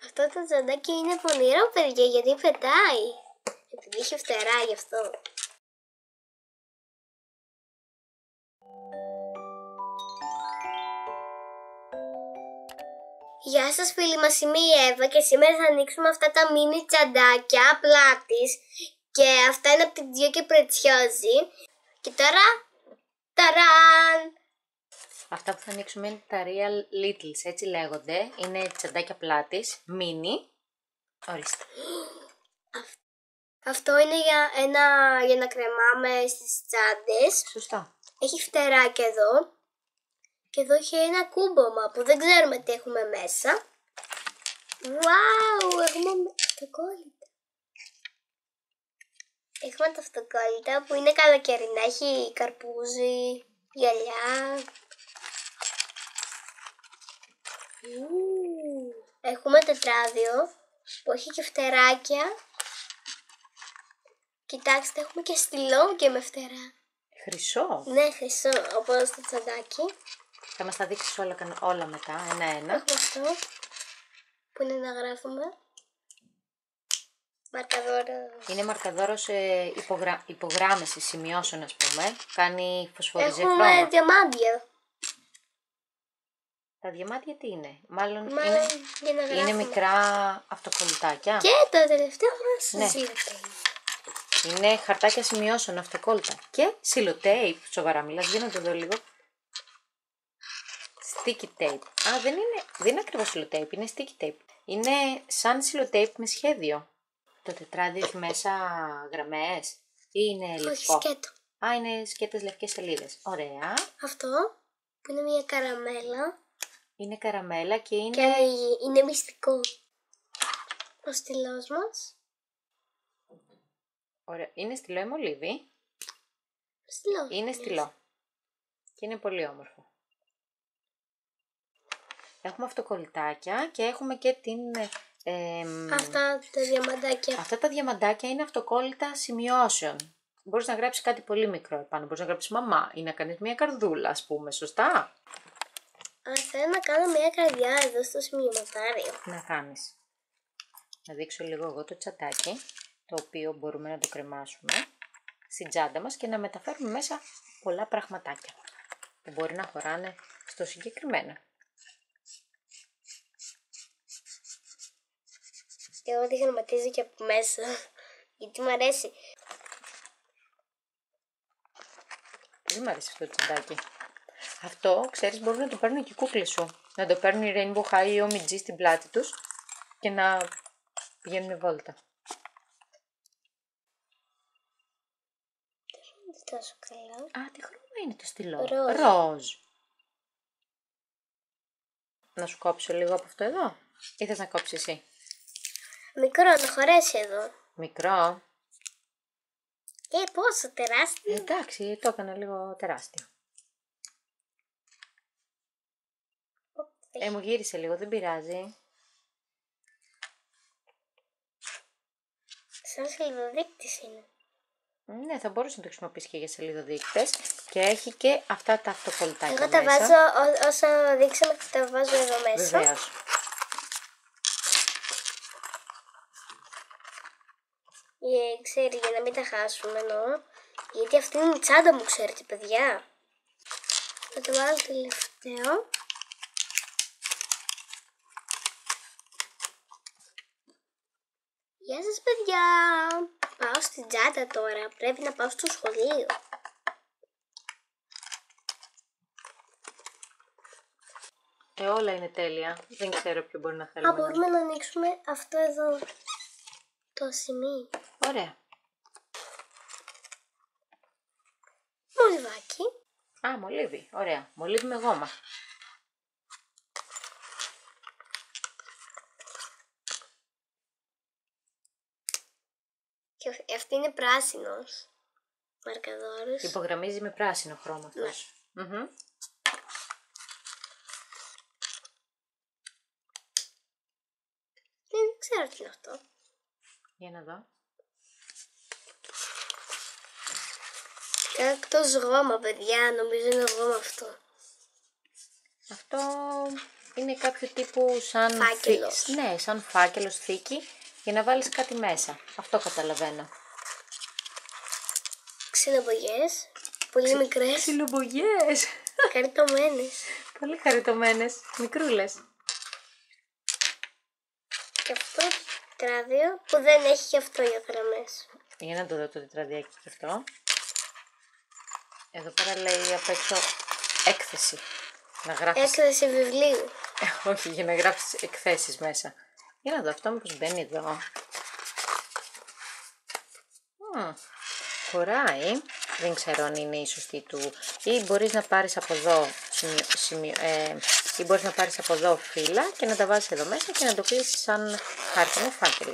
Αυτό το τσαντάκι είναι πονηρό, παιδιά, γιατί πετάει. Επειδή έχει φτερά γι' αυτό. Γεια σας φίλοι μας, είμαι η Εύα και σήμερα θα ανοίξουμε αυτά τα μίνι τσαντάκια πλάτης και αυτά είναι από την Τζιο και Πρετσιόζι. Και τώρα, ταράν! Αυτά που θα ανοίξουμε είναι τα Real Littles, έτσι λέγονται. Είναι τσαντάκια πλάτης, μίνι. Ορίστε. Αυτό είναι για να κρεμάμε στις τσάντες. Σωστά. Έχει φτεράκια εδώ. Και εδώ έχει ένα κούμπομα που δεν ξέρουμε τι έχουμε μέσα. Wow, έχουμε αυτοκόλλητα. Έχουμε τα αυτοκόλλητα που είναι καλοκαιρινά. Έχει καρπούζι, γυαλιά. Έχουμε τετράδιο που έχει και φτεράκια. Κοιτάξτε, έχουμε και στυλό και με φτερά. Χρυσό. Ναι, χρυσό, όπως το τσαντάκι. Θα μας τα δείξεις όλα μετά, ένα-ένα. Έχουμε αυτό που είναι να γράφουμε. Μαρκαδόρο. Είναι μαρκαδόρος υπογράμμισης σημειώσεων, ας πούμε. Κάνει φωσφοριζέ Έχουμε χρώμα. διαμάντια. Τα διαμάντια τι είναι? Μάλλον για να είναι γράφουμε. μικρά αυτοκολλητάκια. Και το τελευταίο μας Ναι. σιλοτέιπ. Είναι χαρτάκια σημειώσεων, αυτοκόλλητα. Και σιλοτέιπ. Σοβαρά μιλάς, για να το δω λίγο. Sticky tape. Α, δεν είναι ακριβώς σιλοτέιπ, είναι sticky tape. Είναι σαν σιλοτέιπ με σχέδιο. Το τετράδιο έχει μέσα γραμμές ή είναι Όχι, λευκό? σκέτο. Α, είναι σκέτες λευκές σελίδες. Ωραία. Αυτό που είναι μια καραμέλα. Είναι καραμέλα και είναι... Και είναι μυστικό. Ο στυλός μας. Ωραία. Είναι στυλό ή μολύβι? Στυλός. Είναι στυλό. Και είναι πολύ όμορφο. Έχουμε αυτοκολλητάκια και έχουμε και την... Αυτά τα διαμαντάκια. Αυτά τα διαμαντάκια είναι αυτοκόλλητα σημειώσεων. Μπορείς να γράψεις κάτι πολύ μικρό επάνω. Μπορείς να γράψεις μαμά ή να κάνεις μια καρδούλα, ας πούμε. Σωστά. Αν θέλω να κάνω μια καρδιά εδώ στο σημειωματάριο. Να κάνεις. Να δείξω λίγο εγώ το τσαντάκι, το οποίο μπορούμε να το κρεμάσουμε στην τσάντα μας και να μεταφέρουμε μέσα πολλά πραγματάκια που μπορεί να χωράνε στο συγκεκριμένο. Εγώ τη χρωματίζω και από μέσα. Γιατί μου αρέσει. Δεν μου αρέσει αυτό το τσαντάκι. Αυτό, ξέρεις, μπορούν να το παίρνουν και οι κούκλες σου. Να το παίρνουν οι Rainbow High ή OMG στην πλάτη τους και να πηγαίνουν βόλτα. Δεν είναι τόσο καλά. Α, τι χρώμα είναι το στυλό? Ροζ. Ροζ. Να σου κόψω λίγο από αυτό εδώ ή θες να κόψεις εσύ? Μικρό, να χωρέσει εδώ. Μικρό. Πόσο τεράστιο. Εντάξει, το έκανα λίγο τεράστιο. Μου γύρισε λίγο, δεν πειράζει. Σαν σελιδοδείκτης είναι. Ναι, θα μπορούσε να το χρησιμοποιήσει και για σελίδοδείκτες. Και έχει και αυτά τα αυτοκολλητάκια Εγώ τα μέσα. βάζω, όσο δείξαμε, τα βάζω εδώ μέσα. Βεβαίως. Ξέρει, για να μην τα χάσουμε εννοώ. Γιατί αυτή είναι η τσάντα μου, ξέρετε παιδιά. Θα το βάλω τελευταίο. Γεια σας παιδιά. Πάω στην τσάντα τώρα. Πρέπει να πάω στο σχολείο. Όλα είναι τέλεια. Δεν ξέρω ποιο μπορεί να θέλουμε. Μπορούμε να ανοίξουμε αυτό εδώ. Το σημείο. Ωραία. Μολυβάκι. Α, μολύβι. Ωραία. Μολύβι με γόμα. Και αυτή είναι πράσινος. Μαρκαδόρος. Υπογραμμίζει με πράσινο χρώμα αυτός. Ναι. Δεν ξέρω τι είναι αυτό. Για να δω. Εκτός γόμα, παιδιά. Νομίζω είναι γόμα αυτό. Αυτό είναι κάποιο τύπου σαν Φάκελος. Ναι, σαν φάκελος, θήκη, για να βάλεις κάτι μέσα. Αυτό καταλαβαίνω. Ξυλομπογιές. Πολύ μικρές. Ξυλομπογιές. Χαριτωμένες. Πολύ χαριτωμένες. Μικρούλες. Και αυτό το τετράδιο που δεν έχει και αυτό για γραμμές. Για να το δω το τετραδιάκι και αυτό. Εδώ πέρα λέει απ' έξω έκθεση. Να γράφεις... Έκθεση βιβλίου. Όχι, για να γράψεις εκθέσεις μέσα. Για να δω αυτό μήπως μπαίνει εδώ. Χωράει. Δεν ξέρω αν είναι η σωστή του. Ή μπορείς να πάρεις από εδώ ή μπορείς να πάρεις από εδώ φύλλα και να τα βάζεις εδώ μέσα και να το κλείσεις σαν χάρτινο φάκελο.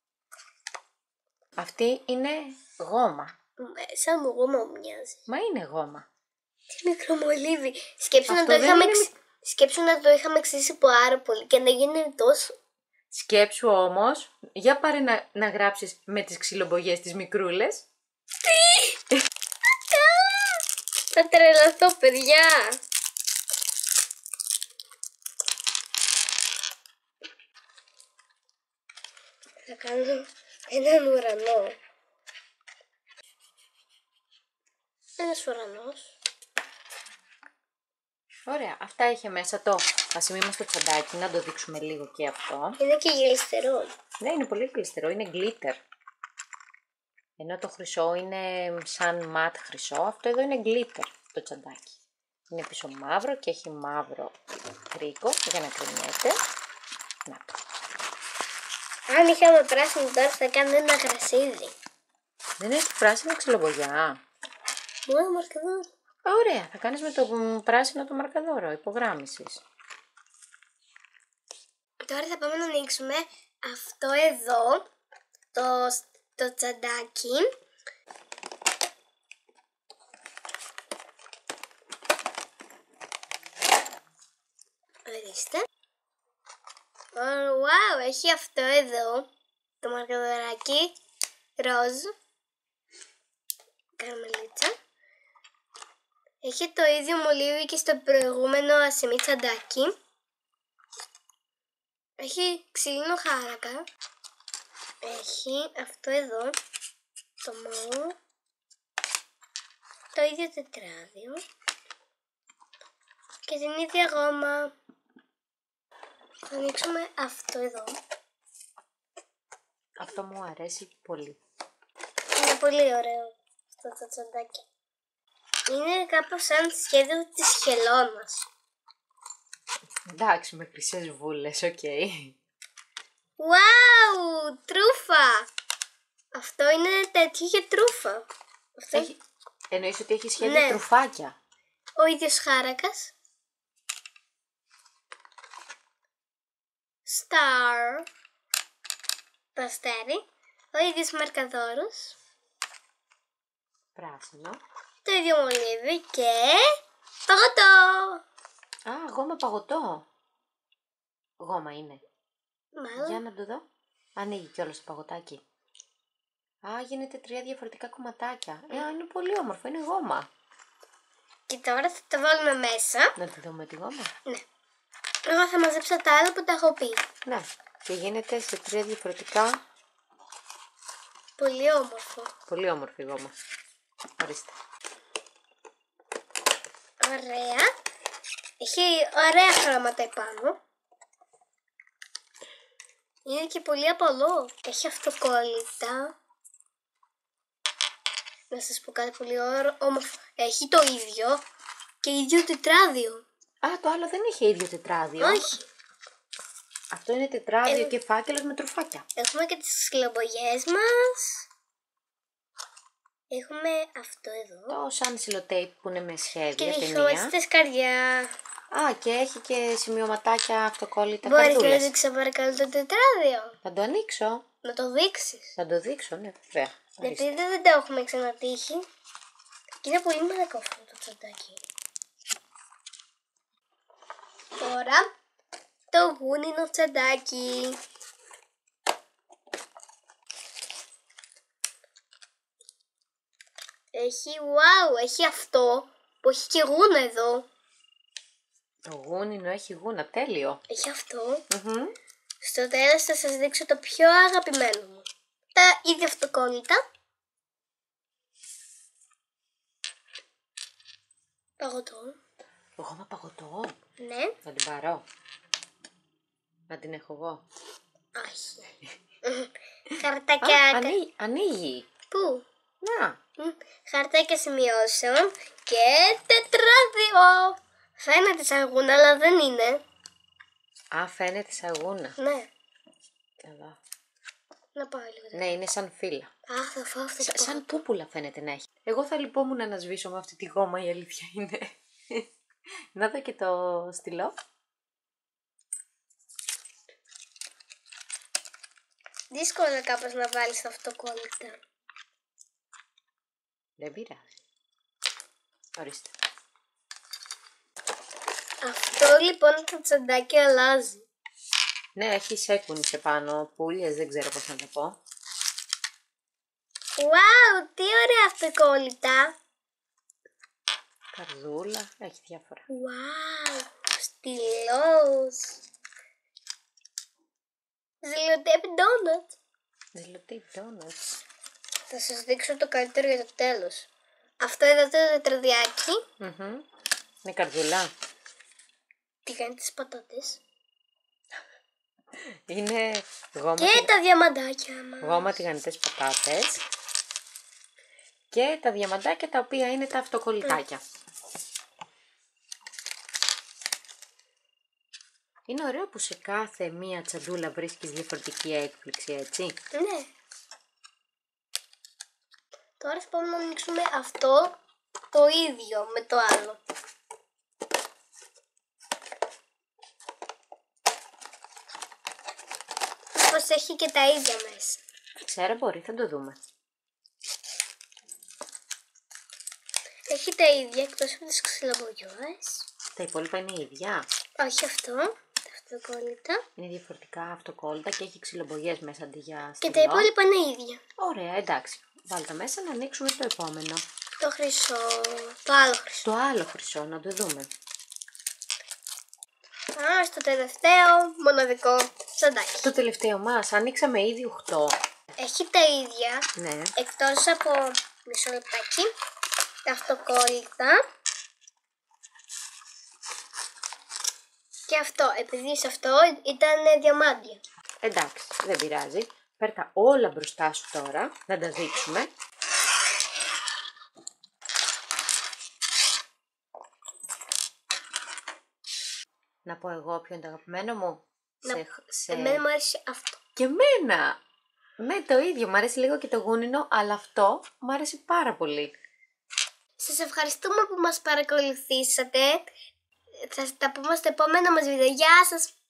Αυτή είναι γόμα. Σαν μου γόμα μου μοιάζει. Μα είναι γόμα. Τι μικρό μολύβι. Σκέψου Αυτό να, δεν είναι σκέψου να το είχαμε εξήσει πάρα πολύ και να γίνει τόσο. Σκέψου όμως, για πάρε να γράψεις με τις ξυλομπογιές τις μικρούλες. Τι! Θα τρελαθώ, παιδιά. Θα κάνω έναν ουρανό. Ένας ουρανός. Ωραία, αυτά είχε μέσα το ασημί μας το τσαντάκι, να το δείξουμε λίγο και αυτό. Είναι και γελιστερό. Ναι, είναι πολύ γλιστερό, είναι glitter. Ενώ το χρυσό είναι σαν ματ χρυσό, αυτό εδώ είναι glitter το τσαντάκι. Είναι πίσω μαύρο και έχει μαύρο κρίκο για να κρεμιέται. Να το. Αν είχαμε πράσινο τώρα θα κάνω ένα γρασίδι. Δεν έχει πράσινο ξυλομπογιά. Μόνο μαρκαδόρο. Ωραία, θα κάνεις με το πράσινο το μαρκαδόρο υπογράμμισης. Τώρα θα πάμε να ανοίξουμε αυτό εδώ, το τσαντάκι. Ορίστε. Wow, έχει αυτό εδώ, το μαρκαδοράκι, ροζ, καραμελίτσα. Έχει το ίδιο μολύβι και στο προηγούμενο ασημί τσαντάκι. Έχει ξύλινο χάρακα. Έχει αυτό εδώ, το μόου, το ίδιο τετράδιο και την ίδια γόμα. Θα ανοίξουμε αυτό εδώ. Αυτό μου αρέσει πολύ. Είναι πολύ ωραίο αυτό το τσαντάκι. Είναι κάπως σαν σχέδιο της χελώνας. Εντάξει, με χρυσές βούλες, οκ. Wow, τρούφα! Αυτό είναι τέτοιο για τρούφα. Αυτό... Εννοείς ότι έχει σχέδιο Ναι. τρουφάκια. Ο ίδιος χάρακας. Star. Το αστέρι. Ο ίδιος μαρκαδόρος. Πράσινο. Το ίδιο μολύβι και παγωτό. Α, γόμα παγωτό. Γόμα είναι. Μάλλον. Για να το δω. Ανοίγει κιόλας το παγωτάκι. Α, γίνεται 3 διαφορετικά κομματάκια. Είναι πολύ όμορφο, είναι γόμα. Και τώρα θα το βάλουμε μέσα. Να τη δούμε τη γόμα. Ναι. Εγώ θα μαζέψω τα άλλα που τα έχω πει. Ναι. Και γίνεται σε 3 διαφορετικά. Πολύ όμορφο. Πολύ όμορφη γόμα. Ορίστε. Ωραία. Έχει ωραία χρώματα επάνω. Είναι και πολύ απαλό. Έχει αυτοκόλλητα. Να σας πω κάτι πολύ όμορφο. Έχει το ίδιο και ίδιο τετράδιο. Α, το άλλο δεν είχε ίδιο τετράδιο. Όχι. Αυτό είναι τετράδιο και φάκελος με τρουφάκια. Έχουμε και τις ξυλομπογιές μας. Έχουμε αυτό εδώ. Το σαν σιλοτέιπ που είναι με Και σχέδια, ταινία. διχρωματιστές καρδιά. Α, και έχει και σημειωματάκια αυτοκόλλητα Μπορείς να καρτούλες. δείξεις παρακαλώ το τετράδιο. Θα το ανοίξω. Να το δείξεις. Θα το δείξω, ναι, βέβαια. Ορίστε. Γιατί δεν το έχουμε ξανατύχει. Και είναι πολύ μαλακό αυτό το τσαντάκι. Τώρα το γούνινο τσαντάκι. Έχει, wow, έχει αυτό που έχει και γούνα εδώ. Το γούνινο έχει γούνα, τέλειο. Έχει αυτό. Μμμ. Στο τέλος θα σας δείξω το πιο αγαπημένο μου. Τα ίδια αυτοκόλλητα. Παγωτό. Γόμα παγωτό. Ναι. Να την πάρω. Να την έχω εγώ. Όχι. Χαρτάκια. Ανοίγει. Πού? Να. Χαρτάκια σημειώσεων και τετράδιο. Φαίνεται σαν γούνα, αλλά δεν είναι. Α, φαίνεται σαν γούνα. Ναι. Εδώ. Να πάω λίγο. Ναι, είναι σαν φύλλα. Αχ, θα φάω αυτό το Σαν πούπουλα φαίνεται να έχει. Εγώ θα λυπόμουν να σβήσω με αυτή τη γόμα, η αλήθεια είναι. Να δω και το στυλό. Δύσκολο κάπως να βάλεις αυτοκόλλητα. Δεν πειράζει. Ορίστε. Αυτό λοιπόν το τσαντάκι αλλάζει. Ναι, έχει σέκουνις επάνω, πουλιες, δεν ξέρω πώς να το πω. Wow, τι ωραία αυτοκόλλητα. Καρδούλα, έχει διάφορα. Wow, στυλός. Ζηλοτέπι ντόνατ. Ζηλωτή ντόνατς. Θα σας δείξω το καλύτερο για το τέλος. Αυτό εδώ το τετραδιάκι. Είναι καρδούλα. Τι κάνει τις πατάτες. Είναι γόμα, Και τα διαμαντάκια μας. γόμα τηγανιτές πατάτες. Και τα διαμαντάκια τα οποία είναι τα αυτοκολλητάκια. Είναι ωραίο που σε κάθε μία τσαντούλα βρίσκεις διαφορετική έκπληξη, έτσι. Ναι. Τώρα θα πάμε να ανοίξουμε αυτό το ίδιο με το άλλο. Πως έχει και τα ίδια μέσα. Ξέρω, μπορεί, θα το δούμε. Έχει τα ίδια εκτός από τις ξυλομπογιές. Τα υπόλοιπα είναι ίδια. Όχι αυτό, τα αυτοκόλλητα. Είναι διαφορετικά αυτοκόλλητα και έχει ξυλομπογιές μέσα αντί για Και στυλό. τα υπόλοιπα είναι ίδια. Ωραία, εντάξει. Βάλτε τα μέσα να ανοίξουμε το επόμενο. Το χρυσό, το άλλο χρυσό. Το άλλο χρυσό, να το δούμε. Α, στο τελευταίο μοναδικό τσαντάκι. Το τελευταίο μας, ανοίξαμε ήδη 8. Έχει τα ίδια, Ναι. εκτός από μισό λεπτάκι, τα αυτοκόλλητα. Και αυτό, επειδή σε αυτό ήταν διαμάντια. Εντάξει, δεν πειράζει. Φέρ' όλα μπροστά σου τώρα, να τα δείξουμε. Να πω εγώ ποιο είναι το αγαπημένο μου. Εμένα μου άρεσε αυτό. Και εμένα! Ναι, το ίδιο. Μ' αρέσει λίγο και το γούνινο, αλλά αυτό μου άρεσε πάρα πολύ. Σας ευχαριστούμε που μας παρακολουθήσατε. Θα τα πούμε στο επόμενο μας βίντεο. Γεια σας!